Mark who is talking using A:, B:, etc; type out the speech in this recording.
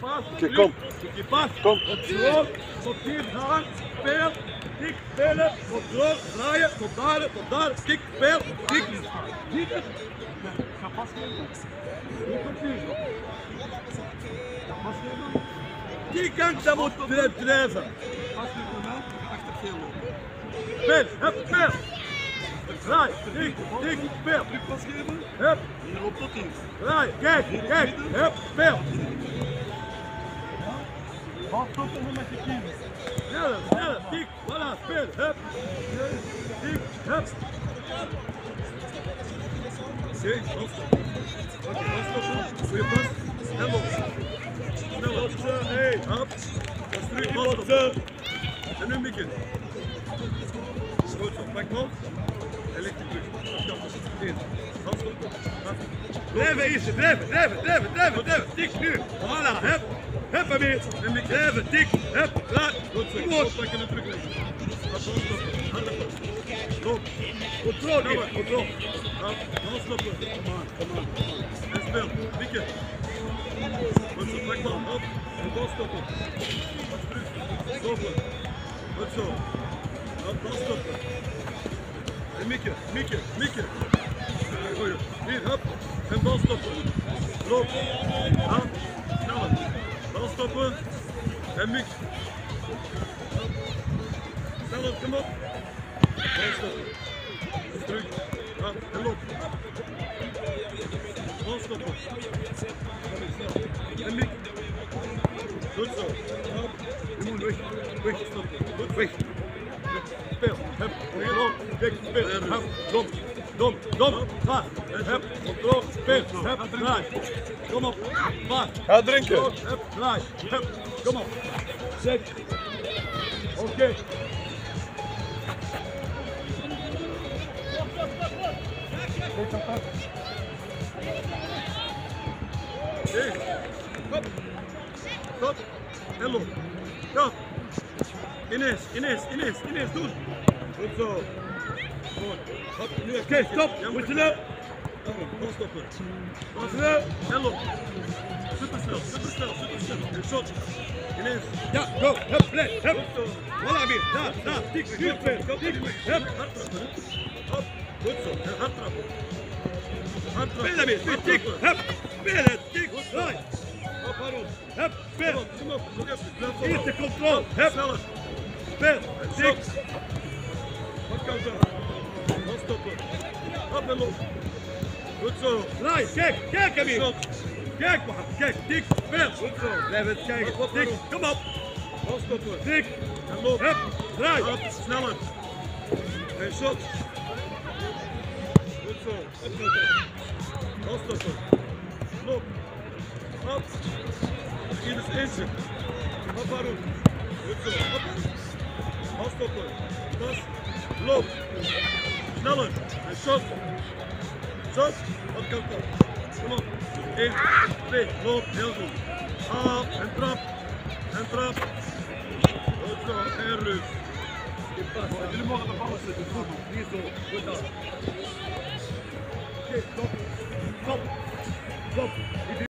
A: pas.
B: Oké, kom.
A: Stukje pas.
B: Kom.
A: Controle. Tot hier gaan. Speel. Tik, spelen. Controle. Draaien. Tot daar. Tik, speel. Tik. Niet het.
C: Ga pas geven.
A: Hoe komt u?
C: Ga pas geven.
A: Die kant dat moet drijven.
C: Pas geven naar mij. Ga achter geel lopen.
A: Speel. Hup, speel. Draai. Tik, speel.
C: Terug pas geven.
A: Hup.
C: En je loopt tot hier.
A: Draai. Kijk. Hup, speel.
C: Ga stoppen met je kiezen.
A: Sneller. Tik. Voilà, speel. Hup. Tik. Hup. Oké, afstoppen. Goeie pas. En los. Sneller. Hey, hop. Dat is terug. Afstoppen. En nu Mieke. Goed zo, pak hem op. En ligt hij terug. Afstoppen. Blijven eerst, drijven. Tik nu. Voilà, hup. Hup hem weer. En Mieke. Drijven, tik. Hup. Klaar. Goed zo. Goed. Pak hem terugleggen. Afstoppen. Handen vast. Loop. Controle. Dan stoppen. Kom aan. En speel. Mieke. Goed zo, pak man. Op. En dan stoppen. Pas terug. Stoppen. Goed zo. Dan stoppen. En Mieke. Goeie. Hier, hop. En dan stoppen. Loop. Aan. Sneller. Dan stoppen. En Mieke. Sneller, kom op. Dan stoppen. Terug. Aan. En loop. Dan stoppen. En Mieke. Goed zo. Hop. Je moet weg. Stoppen. Goed, weg. Speel. Hup. Loop. Kijk, speel. Hup. Dom. Ga. Hup. Controle. Speel. Hup. Draai. Kom op. Vaar.
B: Ga drinken.
A: Hup. Draai. Hup. Kom op. Zet. Oké. Stop. En loop. Stop. Ines, doen. Goed zo. Goed. Hop, nu oké, stop. Moet je nou. Dan stoppen. Dan snel. En loop. Supersnel. En shot. Ines. Ja, go. Hup, play. Hup. Voilà weer. Daar. Tik. Hup. Hard trappen. Hop. Goed zo. En hard trappen. Spelen weer. Tik. Hup. Spelen. Tik. Draai. Hop, waarom? Hup. Speel. Kom op. Nog even. Eerste controle. Hup. Sneller. Speel. Tik. Wat kan dat? Dan stoppen. Hop en loop. Goed zo. Draai. Kijk hem hier. Kijk maar. Kijk. Tik. Speel. Goed zo. Blijf het kijken. Tik. Kom op. Dan stoppen. Tik. En loop. Hup. Draai. Hop. Sneller. En shot. Goed zo. Dan stoppen. Loop. Hop. Hier is eentje. Hop waarom? Goed zo. Hop. Dan stoppen. Pas. Loop. Sneller. En shot. Shot. Wat kan dat? Kom op. 1, 2. Loop. Heel goed. Haal. En trap. Goed zo. En rust.
C: Jullie mogen de ballen zetten. Goed.
A: Hier zo. Goed dan. Oké, stop.